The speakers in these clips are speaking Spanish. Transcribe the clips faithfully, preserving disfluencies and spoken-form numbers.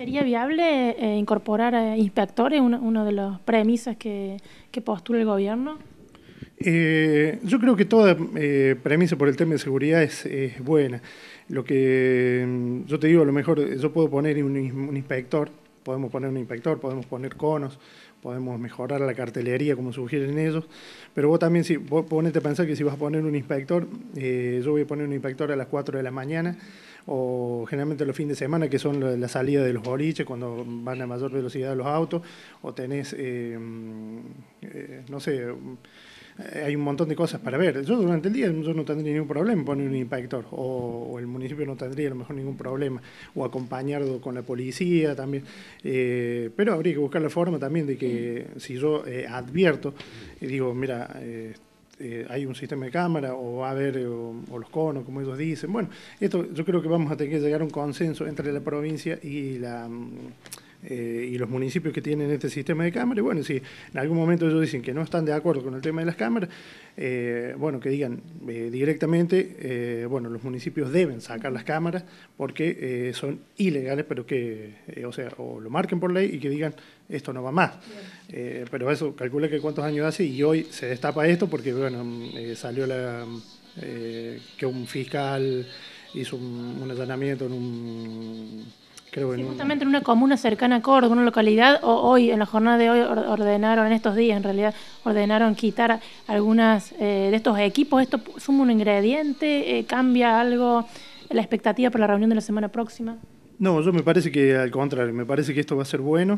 ¿Sería viable eh, incorporar a inspectores, una, una de las premisas que, que postula el gobierno? Eh, yo creo que toda eh, premisa por el tema de seguridad es, es buena. Lo que mm, yo te digo, a lo mejor yo puedo poner un, un inspector, podemos poner un inspector, podemos poner conos, podemos mejorar la cartelería como sugieren ellos, pero vos también, si vos ponete a pensar que si vas a poner un inspector, eh, yo voy a poner un inspector a las cuatro de la mañana, o generalmente los fines de semana, que son la, la salida de los boliches, cuando van a mayor velocidad los autos, o tenés, eh, eh, no sé, hay un montón de cosas para ver. Yo durante el día yo no tendría ningún problema en poner un inspector, o, o el municipio no tendría a lo mejor ningún problema, o acompañarlo con la policía también, eh, pero habría que buscar la forma también de que si yo eh, advierto y digo, mira, eh, eh, hay un sistema de cámara, o va a haber, eh, o, o los conos, como ellos dicen, bueno, esto yo creo que vamos a tener que llegar a un consenso entre la provincia y la... Eh, y los municipios que tienen este sistema de cámara, y bueno, si en algún momento ellos dicen que no están de acuerdo con el tema de las cámaras, eh, bueno, que digan eh, directamente, eh, bueno, los municipios deben sacar las cámaras porque eh, son ilegales, pero que, eh, o sea, o lo marquen por ley y que digan, esto no va más. Eh, pero eso, calcula que cuántos años hace, y hoy se destapa esto porque, bueno, eh, salió la, eh, que un fiscal hizo un, un allanamiento en un... Creo Sí, en un, justamente en una comuna cercana a Córdoba, una localidad, o hoy, en la jornada de hoy, ordenaron, en estos días en realidad, ordenaron quitar algunas eh, de estos equipos. ¿Esto suma un ingrediente? Eh, ¿Cambia algo la expectativa para la reunión de la semana próxima? No, yo me parece que al contrario, me parece que esto va a ser bueno,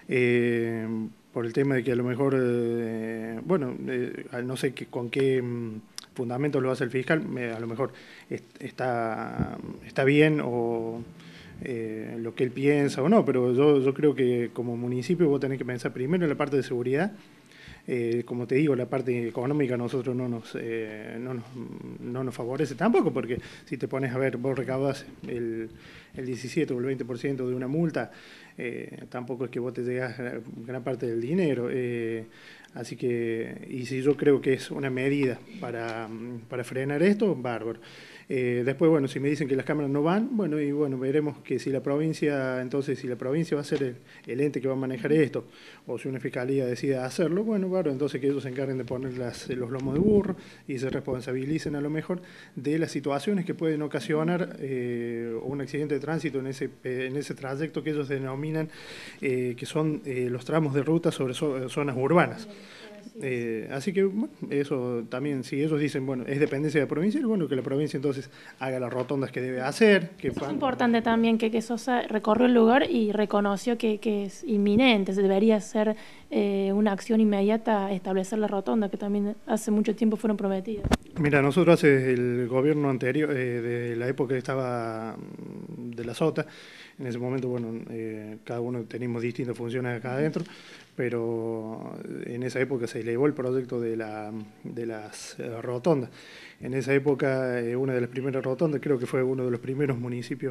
eh, por el tema de que a lo mejor, eh, bueno, eh, no sé que, con qué mm, fundamento lo hace el fiscal, me, a lo mejor est está, está bien, o eh, lo que él piensa o no, pero yo, yo creo que como municipio vos tenés que pensar primero en la parte de seguridad. Eh, como te digo, la parte económica a nosotros no nos, eh, no, nos, no nos favorece tampoco, porque si te pones a ver, vos recaudas el, el diecisiete o el veinte por ciento de una multa, eh, tampoco es que vos te llegas a gran parte del dinero. Eh, así que, y si yo creo que es una medida para, para frenar esto, bárbaro. Eh, después, bueno, si me dicen que las cámaras no van, bueno, y bueno, veremos que si la provincia, entonces si la provincia va a ser el, el ente que va a manejar esto, o si una fiscalía decide hacerlo, bueno, bueno, entonces que ellos se encarguen de poner las, los lomos de burro y se responsabilicen a lo mejor de las situaciones que pueden ocasionar eh, un accidente de tránsito en ese, en ese trayecto que ellos denominan, eh, que son eh, los tramos de ruta sobre so, zonas urbanas. Eh, así que, bueno, eso también, si ellos dicen, bueno, es dependencia de la provincia, bueno, que la provincia entonces haga las rotondas que debe hacer. Que Eso fan... es importante también, que, que Sosa recorrió el lugar y reconoció que, que es inminente, se debería ser eh, una acción inmediata establecer la rotonda, que también hace mucho tiempo fueron prometidas. Mira, nosotros hace el gobierno anterior, eh, de la época que estaba de la Sota, en ese momento, bueno, eh, cada uno teníamos distintas funciones acá adentro, pero en esa época se elevó el proyecto de, la, de las eh, rotondas. En esa época, eh, una de las primeras rotondas, creo que fue uno de los primeros municipios,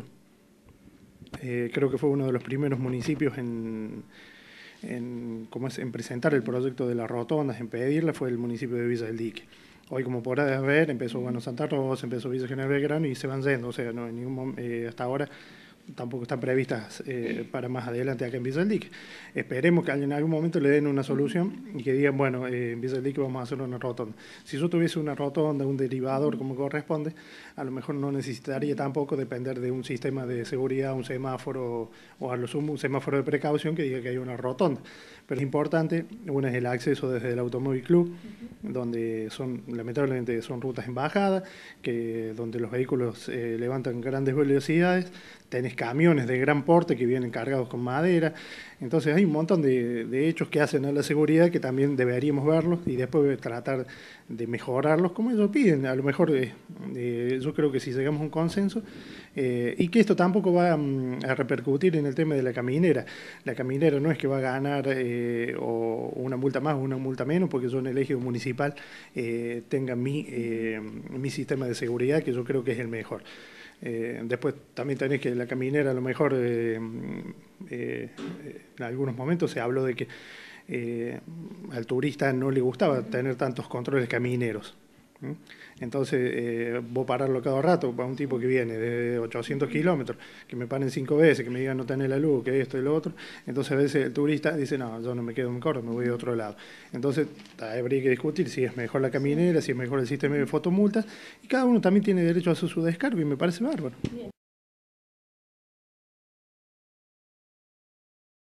eh, creo que fue uno de los primeros municipios en, en, ¿cómo es? en presentar el proyecto de las rotondas, en pedirla, fue el municipio de Villa del Dique. Hoy, como podrás ver, empezó bueno, Santa Rosa, empezó Villa General Belgrano y se van yendo, o sea, no, en ningún, eh, hasta ahora tampoco están previstas eh, para más adelante acá en Villa del Dique. Esperemos que en algún momento le den una solución y que digan, bueno, eh, en Villa del Dique vamos a hacer una rotonda. Si yo tuviese una rotonda, un derivador como corresponde, a lo mejor no necesitaría tampoco depender de un sistema de seguridad, un semáforo o a lo sumo un semáforo de precaución que diga que hay una rotonda. Pero es importante, uno es el acceso desde el Automóvil Club, uh-huh. donde son, lamentablemente, son rutas en bajada, que, donde los vehículos eh, levantan grandes velocidades, tenés camiones de gran porte que vienen cargados con madera, entonces hay un montón de, de hechos que hacen a la seguridad que también deberíamos verlos y después tratar de mejorarlos como ellos piden. A lo mejor eh, eh, yo creo que si llegamos a un consenso, eh, y que esto tampoco va um, a repercutir en el tema de la caminera. La caminera no es que va a ganar eh, o una multa más o una multa menos porque yo en el ejido municipal eh, tenga mi, eh, mi sistema de seguridad, que yo creo que es el mejor. Eh, después también tenés que la caminera a lo mejor eh, eh, en algunos momentos se habló de que eh, al turista no le gustaba tener tantos controles camineros. Entonces, eh, vos pararlo cada rato para un tipo que viene de ochocientos kilómetros, que me paren cinco veces, que me digan no tenés la luz, que esto y lo otro. Entonces, a veces el turista dice, no, yo no me quedo en Córdoba, me voy de otro lado. Entonces, habría que discutir si es mejor la caminera, si es mejor el sistema de fotomultas, y cada uno también tiene derecho a hacer su descargo, y me parece bárbaro.